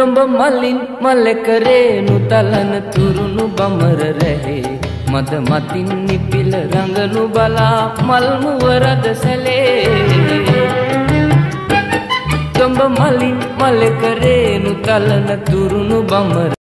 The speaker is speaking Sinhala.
දොඹ මලින් මල කරේනු තලන තුරුණු බමර රැහේ මද මතින් නිපිල රඟනු බලා මල් මුවරද සැලේ දොඹ මලින් මල කරේනු තලන තුරුණු බමර